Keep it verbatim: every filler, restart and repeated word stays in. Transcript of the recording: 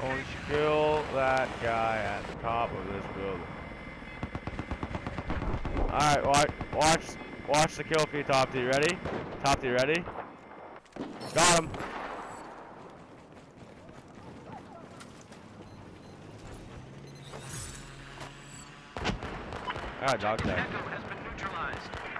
Going to kill that guy at the top of this building. Alright, watch, watch, watch the kill feed, Top D. Ready? Top D, ready? Got him. Ah, dog tag. Echo has been neutralized.